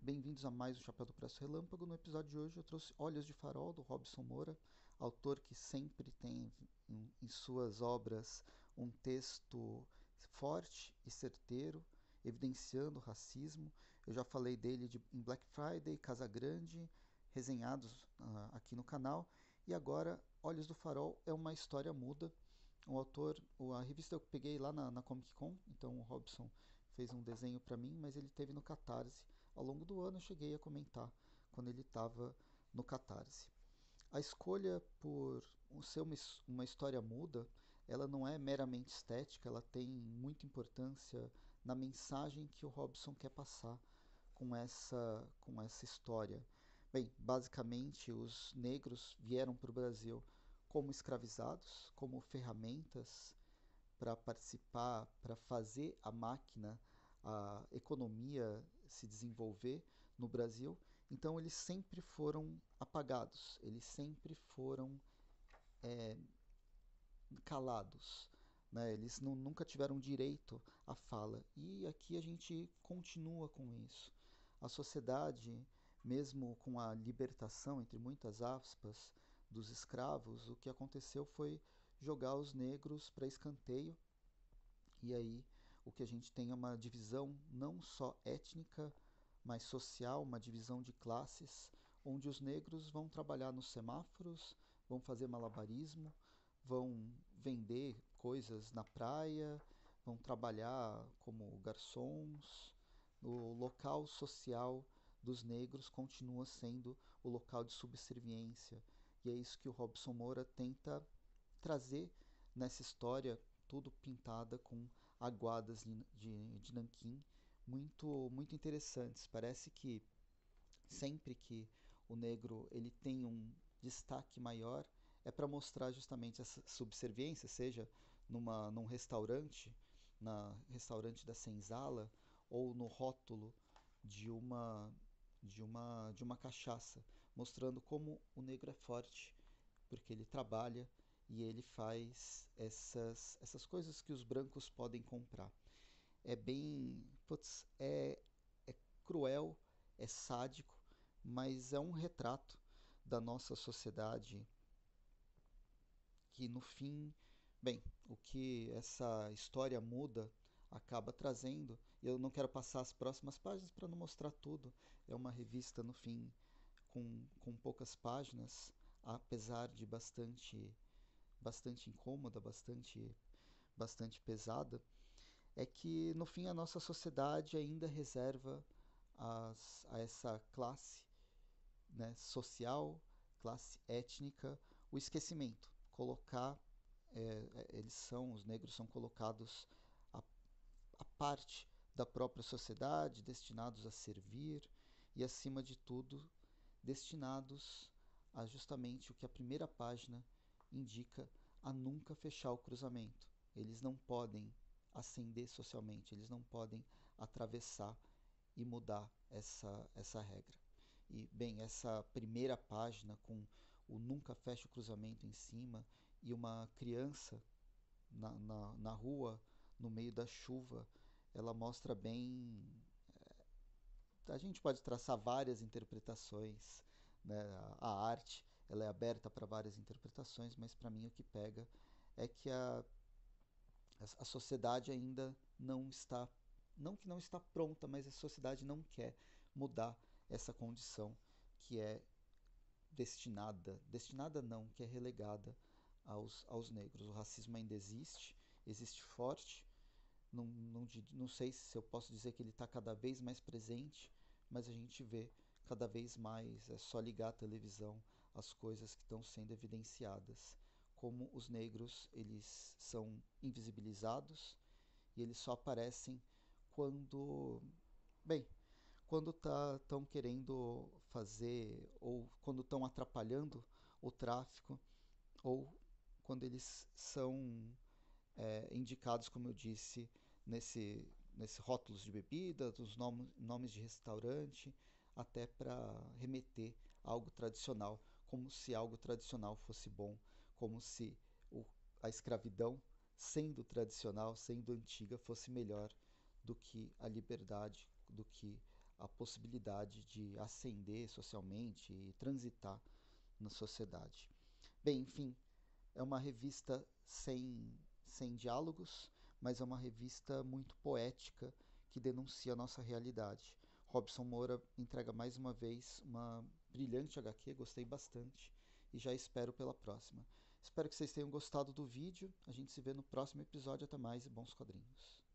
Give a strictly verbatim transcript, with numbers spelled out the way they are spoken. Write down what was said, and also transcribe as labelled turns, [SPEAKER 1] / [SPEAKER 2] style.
[SPEAKER 1] bem-vindos a mais um Chapéu do Preço Relâmpago. No episódio de hoje eu trouxe Olhos de Farol, do Robson Moura, autor que sempre tem em, em suas obras um texto forte e certeiro, evidenciando o racismo. Eu já falei dele de, em Black Friday, Casa Grande, resenhados uh, aqui no canal. E agora, Olhos do Farol é uma história muda. O autor, a revista eu peguei lá na, na Comic Con, então o Robson fez um desenho para mim, mas ele teve no Catarse. Ao longo do ano eu cheguei a comentar quando ele estava no Catarse. A escolha por ser uma, uma história muda, ela não é meramente estética, ela tem muita importância na mensagem que o Robson quer passar com essa, com essa história. Bem, basicamente os negros vieram para o Brasil como escravizados, como ferramentas para participar, para fazer a máquina, a economia se desenvolver no Brasil. Então eles sempre foram apagados, eles sempre foram é, calados. Né? Eles não, nunca tiveram direito à fala. E aqui a gente continua com isso. A sociedade, mesmo com a libertação, entre muitas aspas, dos escravos, o que aconteceu foi jogar os negros para escanteio. E aí o que a gente tem é uma divisão não só étnica, mas social, uma divisão de classes, onde os negros vão trabalhar nos semáforos, vão fazer malabarismo, vão vender coisas na praia, vão trabalhar como garçons. O local social dos negros continua sendo o local de subserviência. E é isso que o Robson Moura tenta trazer nessa história, tudo pintada com aguadas de, de nanquim, muito, muito interessantes. Parece que sempre que o negro ele tem um destaque maior, é para mostrar justamente essa subserviência, seja numa, num restaurante, na restaurante da senzala, ou no rótulo de uma, de uma, de uma cachaça, mostrando como o negro é forte, porque ele trabalha e ele faz essas, essas coisas que os brancos podem comprar. É bem. Putz, é, é cruel, é sádico, mas é um retrato da nossa sociedade que, no fim, bem, o que essa história muda acaba trazendo. Eu não quero passar as próximas páginas para não mostrar tudo. É uma revista, no fim, com, com poucas páginas, apesar de bastante, bastante incômoda, bastante, bastante pesada. É que no fim a nossa sociedade ainda reserva as, a essa classe, né, social, classe étnica, o esquecimento. Colocar, é, eles são, os negros são colocados a, a parte da própria sociedade, destinados a servir e, acima de tudo, destinados a justamente o que a primeira página indica, a nunca fechar o cruzamento. Eles não podem ascender socialmente, eles não podem atravessar e mudar essa, essa regra. E, bem, essa primeira página com o nunca fecha o cruzamento em cima e uma criança na, na, na rua, no meio da chuva, ela mostra bem. A gente pode traçar várias interpretações, né? A arte ela é aberta para várias interpretações, mas para mim o que pega é que a, a sociedade ainda não está, não que não está pronta, mas a sociedade não quer mudar essa condição que é destinada, destinada não, que é relegada aos, aos negros. O racismo ainda existe, existe forte. Não, não, não sei se eu posso dizer que ele está cada vez mais presente, mas a gente vê cada vez mais, é só ligar a televisão, as coisas que estão sendo evidenciadas, como os negros eles são invisibilizados e eles só aparecem quando, bem, quando estão tá, querendo fazer ou quando estão atrapalhando o tráfico ou quando eles são é, indicados, como eu disse, nesse, nesse rótulos de bebida, dos nomes, nomes de restaurante, até para remeter a algo tradicional, como se algo tradicional fosse bom, como se o, a escravidão, sendo tradicional, sendo antiga, fosse melhor do que a liberdade, do que a possibilidade de ascender socialmente e transitar na sociedade. Bem, enfim, é uma revista sem, sem diálogos, mas é uma revista muito poética que denuncia a nossa realidade. Robson Moura entrega mais uma vez uma brilhante H Q, gostei bastante e já espero pela próxima. Espero que vocês tenham gostado do vídeo. A gente se vê no próximo episódio. Até mais e bons quadrinhos.